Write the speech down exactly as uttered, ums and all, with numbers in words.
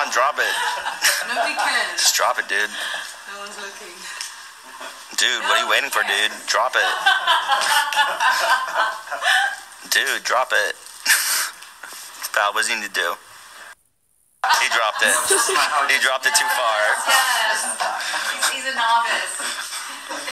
on, drop it. Nobody cares. Just drop it, dude. No one's looking. Dude, what are you waiting for, dude? Drop it. Dude, drop it. Pal, what does he need to do? He dropped it. He dropped it too far. Yes. He's, he's a novice.